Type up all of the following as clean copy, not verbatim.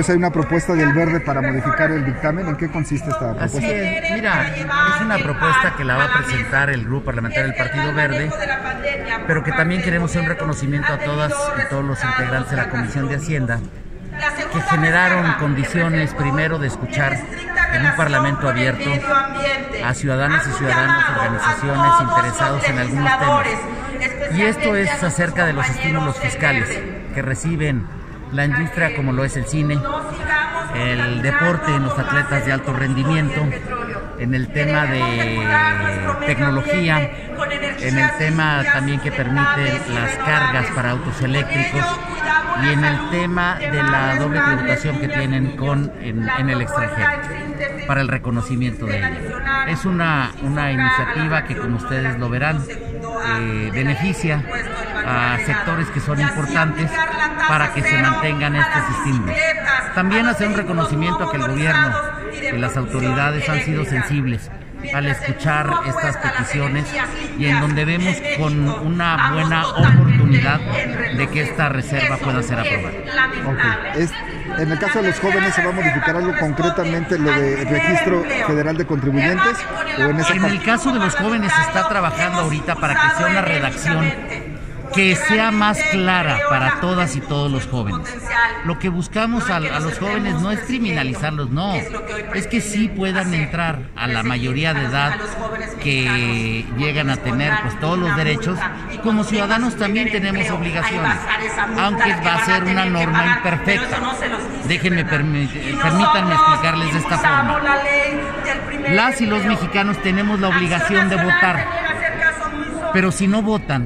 Pues hay una propuesta del Verde para modificar el dictamen. ¿En qué consiste esta propuesta? Así es, mira, es una propuesta que la va a presentar el Grupo Parlamentario del Partido Verde, pero que también queremos hacer un reconocimiento a todas y todos los integrantes de la Comisión de Hacienda, que generaron condiciones, primero, de escuchar en un parlamento abierto a ciudadanas y ciudadanos, organizaciones interesados en algunos temas. Y esto es acerca de los estímulos fiscales que reciben la industria, como lo es el cine, el deporte, en los atletas de alto rendimiento, en el tema de tecnología, en el tema también que permite las cargas para autos eléctricos y en el tema de la doble tributación que tienen en el extranjero, para el reconocimiento de ella. Es una iniciativa que, como ustedes lo verán, beneficia a sectores que son importantes para que se mantengan estos estímulos. También hacer un reconocimiento a que el gobierno y las autoridades han sido sensibles al escuchar estas peticiones y en donde vemos con una buena oportunidad de que esta reserva pueda ser aprobada. Okay. En el caso de los jóvenes, ¿se va a modificar algo concretamente, lo de Registro Federal de Contribuyentes? ¿O en el caso de los jóvenes se está trabajando ahorita para que sea una redacción que sea más clara para todas y todos los jóvenes? Lo que buscamos a los jóvenes no es criminalizarlos, no, es que sí puedan entrar a la mayoría de edad, que llegan a tener pues todos los derechos. Como ciudadanos también tenemos obligaciones, aunque va a ser una norma imperfecta. Permítanme explicarles de esta forma. Las y los mexicanos tenemos la obligación de votar, pero si no votan,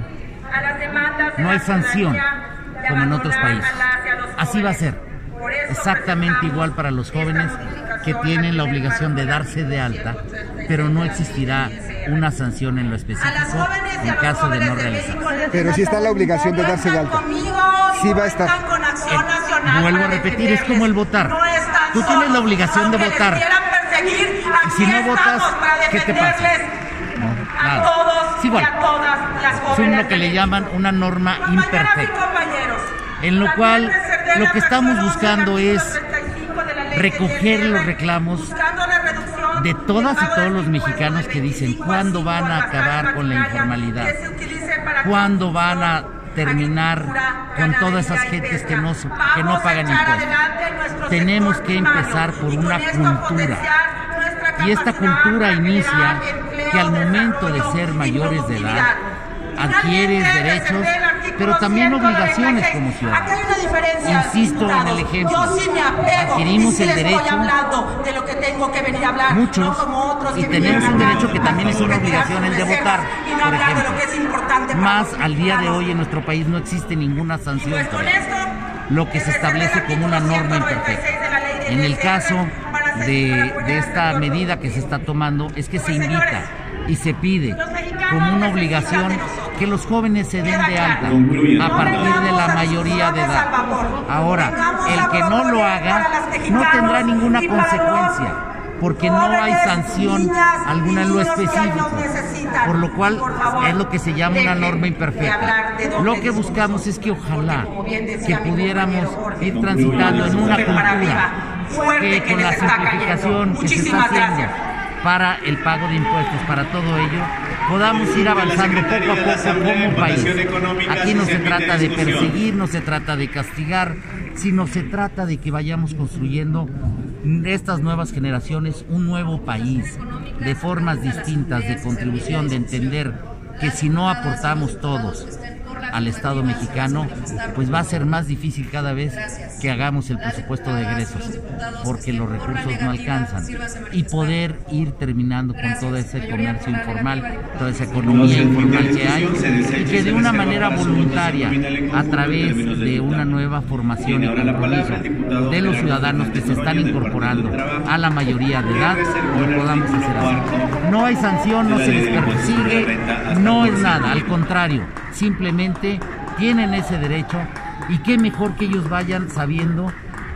no hay sanción como en otros países. Así va a ser, exactamente igual para los jóvenes, que tienen la obligación de darse de alta, pero no existirá una sanción en lo específico en caso de no realizar. Pero si está la obligación de darse de alta, sí va a estar. Vuelvo a repetir, es como el votar. Tú tienes la obligación de votar. Y si no votas, ¿qué te pasa? Nada. Es igual. Es lo que le llaman una norma imperfecta, en lo cual lo que estamos buscando es recoger los reclamos de todas y todos los mexicanos que dicen cuándo van a acabar con la informalidad, cuándo van a terminar con todas esas gentes que no pagan impuestos. Tenemos que empezar por una cultura, y esta cultura inicia que al momento de ser mayores de edad adquieres derechos, pero también obligaciones como ciudadanos. Insisto en el ejemplo, adquirimos el derecho, muchos, y tenemos un derecho que también es una obligación, el de votar, por ejemplo. Más al día de hoy en nuestro país no existe ninguna sanción por eso, lo que se establece como una norma imperfecta. En el caso de esta medida que se está tomando, es que se invita y se pide como una obligación que los jóvenes se den de alta a partir de la mayoría de edad. Ahora, el que no lo haga no tendrá ninguna consecuencia, porque no hay sanción alguna en lo específico, por lo cual es lo que se llama una norma imperfecta. Lo que buscamos es que ojalá que pudiéramos ir transitando en una cultura que, con la simplificación que se está haciendo para el pago de impuestos, para todo ello, podamos ir avanzando poco a poco como país. Aquí no se trata de perseguir, no se trata de castigar, sino se trata de que vayamos construyendo estas nuevas generaciones un nuevo país, de formas distintas de contribución, de entender que si no aportamos todos al Estado mexicano, pues va a ser más difícil cada vez que hagamos el presupuesto de egresos, porque los recursos no alcanzan, y poder ir terminando con todo ese comercio informal, toda esa economía informal que hay, y que de una manera voluntaria, a través de una nueva formación y compromiso de los ciudadanos que se están incorporando a la mayoría de edad, lo podamos hacer así. No hay sanción, no se les persigue, no es nada, al contrario, simplemente tienen ese derecho, y qué mejor que ellos vayan sabiendo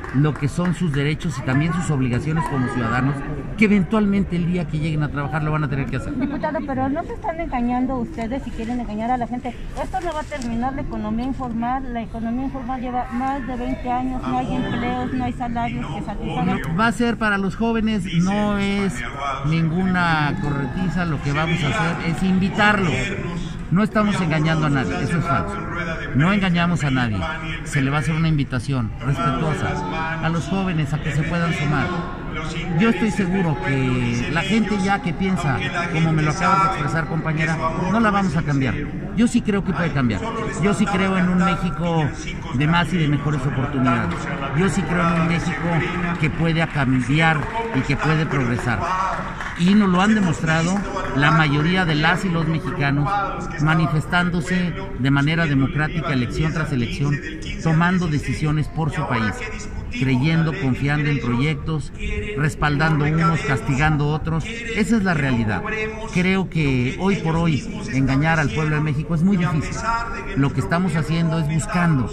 lo que son sus derechos y también sus obligaciones como ciudadanos, que eventualmente el día que lleguen a trabajar lo van a tener que hacer. Diputado, pero no se están engañando ustedes si quieren engañar a la gente. Esto no va a terminar la economía informal. La economía informal lleva más de 20 años, no hay empleos, no hay salarios que satisfagan. Va a ser para los jóvenes, no es ninguna corretiza, lo que vamos a hacer es invitarlos. No estamos engañando a nadie, eso es falso. No engañamos a nadie. Se le va a hacer una invitación respetuosa a los jóvenes a que se puedan sumar. Yo estoy seguro que la gente ya que piensa, como me lo acabas de expresar, compañera, no la vamos a cambiar. Yo sí creo que puede cambiar. Yo sí creo en un México de más y de mejores oportunidades. Yo sí creo en un México que puede cambiar y que puede progresar. Y nos lo han demostrado la mayoría de las y los mexicanos, manifestándose de manera democrática elección tras elección, tomando decisiones por su país, creyendo, confiando en proyectos, respaldando unos, castigando otros. Esa es la realidad. Creo que hoy por hoy engañar al pueblo de México es muy difícil. Lo que estamos haciendo es buscando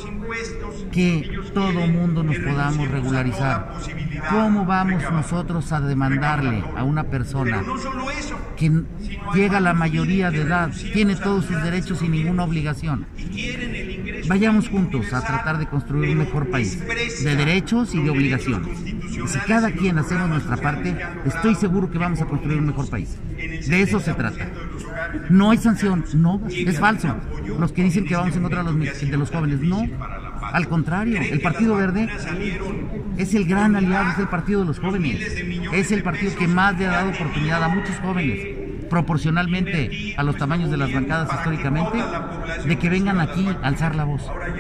que todo mundo nos podamos regularizar. ¿Cómo vamos nosotros a demandarle a una persona que llega a la mayoría de edad, tiene todos sus derechos y ninguna obligación? Vayamos juntos a tratar de construir un mejor país, de derechos y de obligaciones. Y si cada quien hacemos nuestra parte, estoy seguro que vamos a construir un mejor país. De eso se trata. No hay sanción, no, es falso. Los que dicen que vamos en contra de los jóvenes, no. Al contrario, el Partido Verde es el gran aliado, es el partido de los jóvenes. Es el partido que más le ha dado oportunidad a muchos jóvenes, proporcionalmente a los tamaños de las bancadas históricamente, de que vengan aquí a alzar la voz.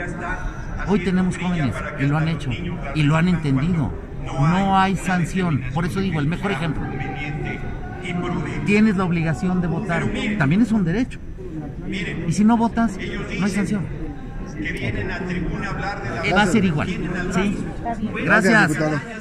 Hoy tenemos jóvenes y lo han hecho y lo han entendido. No hay sanción. Por eso digo, el mejor ejemplo. Tienes la obligación de votar. También es un derecho. Y si no votas, no hay sanción. Va a ser igual. ¿Sí? Gracias. Diputado.